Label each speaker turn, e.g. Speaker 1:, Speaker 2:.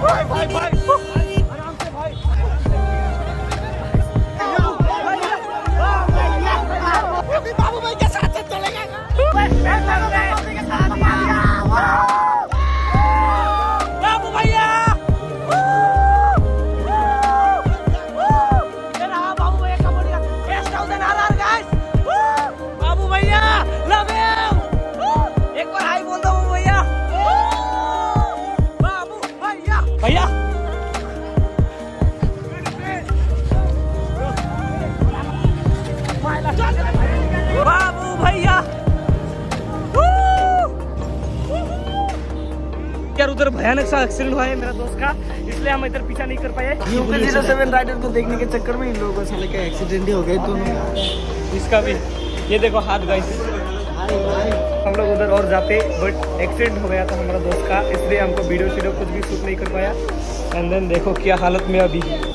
Speaker 1: भाई आराम से भाई। अभी बाबू भाई के साथ चलेगा। बाबू भैया बाबू भैया का बोलिए 10,000 RR गाइस। बाबू भैया लव यू। एक बार हाय बोल दो बाबू भैया। बाबू भैया भैया बाबू भैया यार उधर भयानक सा एक्सीडेंट हुआ है मेरा दोस्त का, इसलिए हम इधर पीछा नहीं कर पाए।
Speaker 2: 07 राइडर को देखने के चक्कर में इन लोगों को साले का एक्सीडेंट ही हो गया दोनों।
Speaker 1: इसका भी ये देखो हाथ गाइस। हम लोग उधर और जाते बट एक्सीडेंट हो गया था हमारा दोस्त का, इसलिए हमको वीडियो कुछ भी शूट नहीं कर पाया। एंड देन देखो क्या हालत में अभी।